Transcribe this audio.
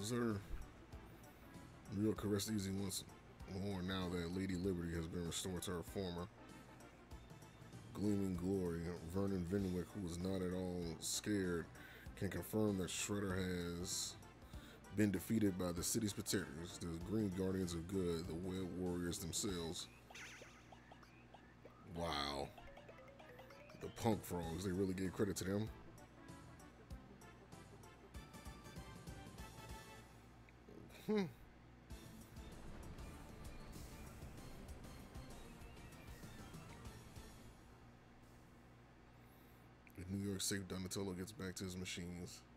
sir. New York caressed Easy once more now that Lady Liberty has been restored to her former gleaming glory. Vernon Vinwick, who was not at all scared, can confirm that Shredder has been defeated by the city's protectors, the Green Guardians of Good, the Web Warriors themselves. Wow. The Punk Frogs, they really gave credit to them. With New York safe, Donatello gets back to his machines.